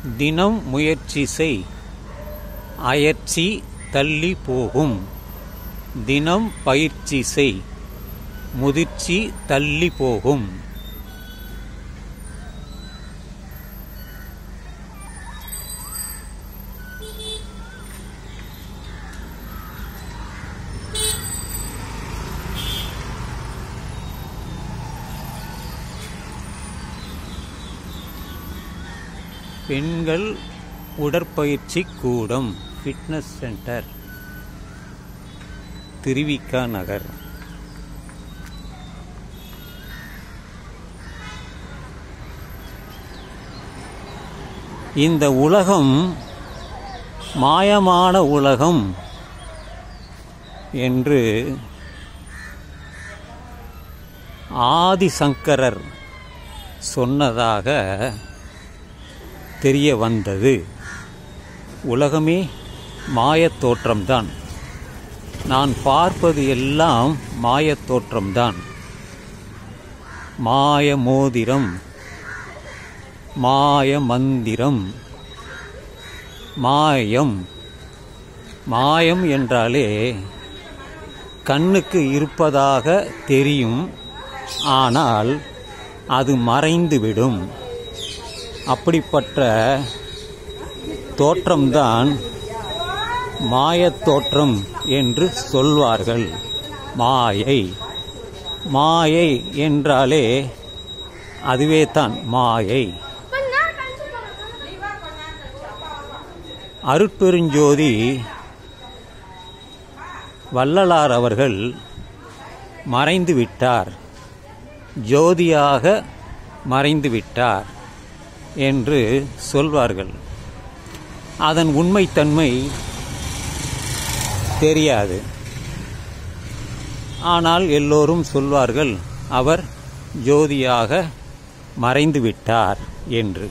தினம் முயற்சி செய், அயற்சி தள்ளி போகும். தினம் பயிற்சி செய், முதிர்ச்சி தள்ளி போகும். பெண்கள் உடற்பயிற்சி கூடம், ஃபிட்னஸ் சென்டர், திருவிக நகர். இந்த உலகம் மாயமான உலகம் என்று ஆதிசங்கரர் சொன்னதாக தெரிய வந்தது. உலகமே மாயத் தோற்றம்தான். நான் பார்ப்பது எல்லாம் மாயத் தோற்றம்தான். மாய மோதிரம், மாய மந்திரம், மாயம். மாயம் என்றாலே கண்ணுக்கு இருப்பதாக தெரியும், ஆனால் அது மறைந்துவிடும். அப்படிப்பட்ட தோற்றம்தான் மாயத் தோற்றம் என்று சொல்வார்கள். மாயை, மாயை என்றாலே அதுவே தான் மாயை. அருட்பெருஞ்சோதி வள்ளலார் அவர்கள் மறைந்துவிட்டார், ஜோதியாக மறைந்துவிட்டார் என்று சொல்வார்கள். அதன் உண்மைத்தன்மை தெரியாது. ஆனால் எல்லோரும் சொல்வார்கள் அவர் ஜோதியாக மறைந்துவிட்டார் என்று.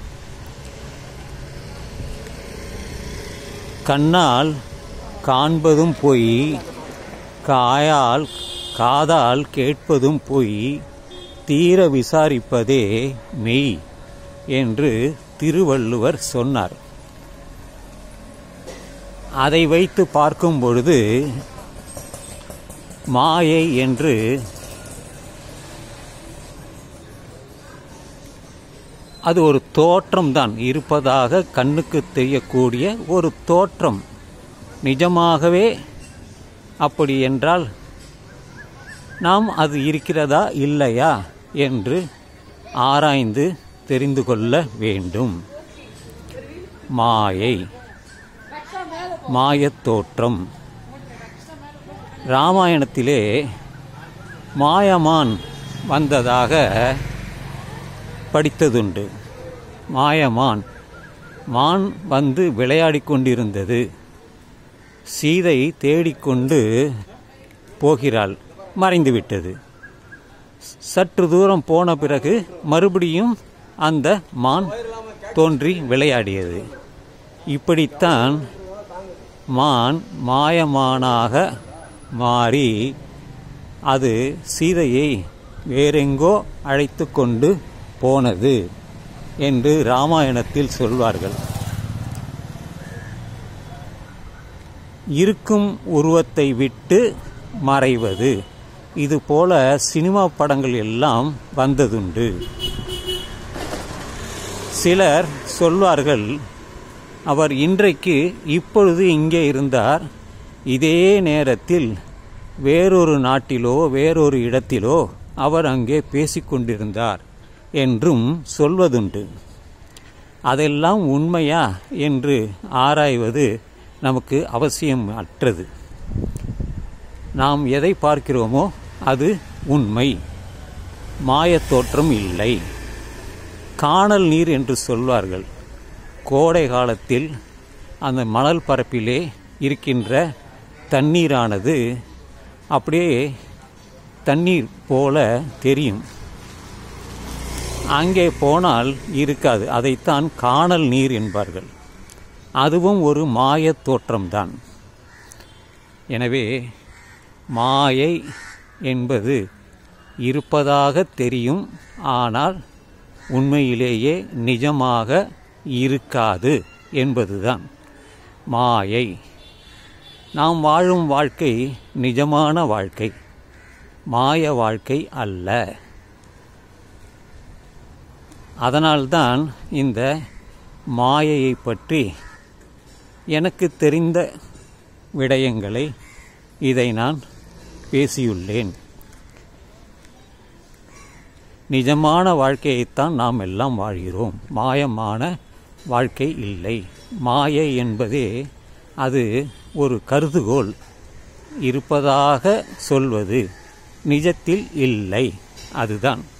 கண்ணால் காண்பதும் பொய், காதால் கேட்பதும் பொய், தீர விசாரிப்பதே மெய் என்று திருவள்ளுவர் சொன்னார். அதை வைத்து பார்க்கும் பொழுது மாயை என்று அது ஒரு தோற்றம்தான் இருப்பதாக கண்ணுக்கு தெரியக்கூடிய ஒரு தோற்றம். நிஜமாகவே அப்படி என்றால் நாம் அது இருக்கிறதா இல்லையா என்று ஆராய்ந்து தெரிந்து கொள்ள வேண்டும். மாயை, மாயத் தோற்றம். ராமாயணத்திலே மாயமான் வந்ததாக படித்ததுண்டு. மாயமான், மான் வந்து விளையாடி கொண்டிருந்தது. சீதை தேடிக்கொண்டு போகிறாள், மறைந்துவிட்டது. சற்று தூரம் போன பிறகு மறுபடியும் அந்த மான் தோன்றி விளையாடியது. இப்படித்தான் மான் மாயமானாக மாறி அது சீதையை வேறெங்கோ அழைத்து கொண்டு போனது என்று ராமாயணத்தில் சொல்வார்கள். இருக்கும் உருவத்தை விட்டு மறைவது, இதுபோல சினிமா படங்கள் எல்லாம் வந்ததுண்டு. சிலர் சொல்வார்கள் அவர் இன்றைக்கு இப்பொழுது இங்கே இருந்தார், இதே நேரத்தில் வேறொரு நாட்டிலோ வேறொரு இடத்திலோ அவர் அங்கே பேசிக்கொண்டிருந்தார் என்றும் சொல்வதுண்டு. அதெல்லாம் உண்மையா என்று ஆராய்வது நமக்கு அவசியம் அற்றது. நாம் எதை பார்க்கிறோமோ அது உண்மை, மாயத் தோற்றம் இல்லை. காணல் நீர் என்று சொல்வார்கள். கோடை காலத்தில் அந்த மணல் பரப்பிலே இருக்கின்ற தண்ணீரானது அப்படியே தண்ணீர் போல தெரியும். அங்கே போனால் இருக்காது. அதைத்தான் காணல் நீர் என்பார்கள். அதுவும் ஒரு மாயத் தோற்றம்தான். எனவே மாயை என்பது இருப்பதாக தெரியும், ஆனால் உண்மையிலேயே நிஜமாக இருக்காது என்பதுதான் மாயை. நாம் வாழும் வாழ்க்கை நிஜமான வாழ்க்கை, மாய வாழ்க்கை அல்ல. அதனால்தான் இந்த மாயையை பற்றி எனக்கு தெரிந்த விடயங்களை இதை நான் பேசியுள்ளேன். நிஜமான வாழ்க்கையைத்தான் நாம் எல்லாம் வாழ்கிறோம், மாயமான வாழ்க்கை இல்லை. மாயை என்பதே அது ஒரு கருதுகோள், இருப்பதாக சொல்வது நிஜத்தில் இல்லை, அதுதான்.